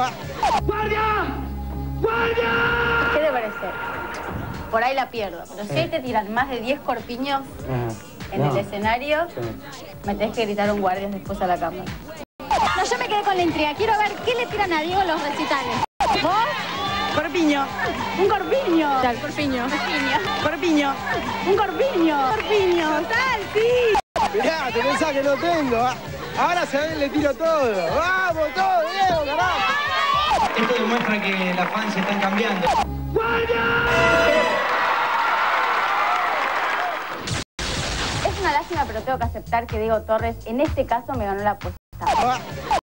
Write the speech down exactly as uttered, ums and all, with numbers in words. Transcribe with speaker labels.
Speaker 1: ¡Guardia! ¡Guardia!
Speaker 2: ¿Qué te parece? Por ahí la pierdo, pero si ahí te tiran más de diez corpiños en
Speaker 3: No.
Speaker 2: el escenario,
Speaker 3: Sí.
Speaker 2: me tenés que gritar un guardia después a la cámara.
Speaker 4: No, yo me quedé con la intriga. Quiero ver qué le tiran a Diego en los recitales. ¿Vos?
Speaker 2: Corpiño.
Speaker 4: Un corpiño.
Speaker 2: Tal, corpiño.
Speaker 4: Corpiño.
Speaker 2: Corpiño.
Speaker 4: Un corpiño.
Speaker 2: Corpiño. Tal, sí.
Speaker 1: Mirá, te pensás que no tengo. Ahora se ve, le tiro todo. ¡Vamos, todo, Diego, carajo!
Speaker 5: Esto demuestra que las fans están cambiando.
Speaker 2: Es una lástima, pero tengo que aceptar que Diego Torres en este caso me ganó la apuesta.